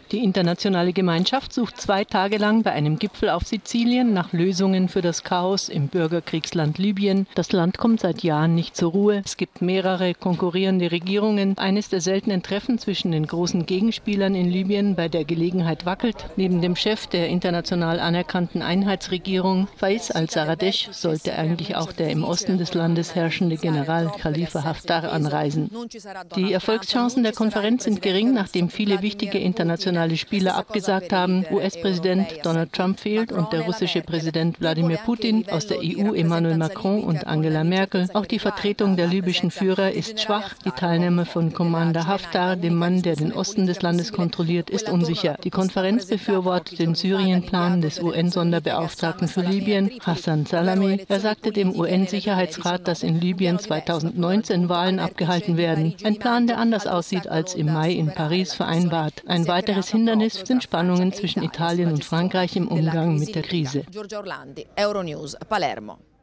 Die internationale Gemeinschaft sucht 2 Tage lang bei einem Gipfel auf Sizilien nach Lösungen für das Chaos im Bürgerkriegsland Libyen. Das Land kommt seit Jahren nicht zur Ruhe. Es gibt mehrere konkurrierende Regierungen. Eines der seltenen Treffen zwischen den großen Gegenspielern in Libyen bei der Gelegenheit wackelt. Neben dem Chef der international anerkannten Einheitsregierung, Faiz al-Sarraj, sollte eigentlich auch der im Osten des Landes herrschende General Khalifa Haftar anreisen. Die Erfolgschancen der Konferenz sind gering, nachdem viele wichtige internationale Spieler abgesagt haben. US-Präsident Donald Trump fehlt und der russische Präsident Wladimir Putin, aus der EU Emmanuel Macron und Angela Merkel. Auch die Vertretung der libyschen Führer ist schwach. Die Teilnahme von Commander Haftar, dem Mann, der den Osten des Landes kontrolliert, ist unsicher. Die Konferenz befürwortet den Syrien-Plan des UN-Sonderbeauftragten für Libyen, Hassan Salame. Er sagte dem UN-Sicherheitsrat, dass in Libyen 2019 Wahlen abgehalten werden. Ein Plan, der anders aussieht als im Mai in Paris vereinbart. Ein weiteres Hindernis sind Spannungen zwischen Italien und Frankreich im Umgang mit der Krise. Giorgia Orlandi, Euronews, Palermo.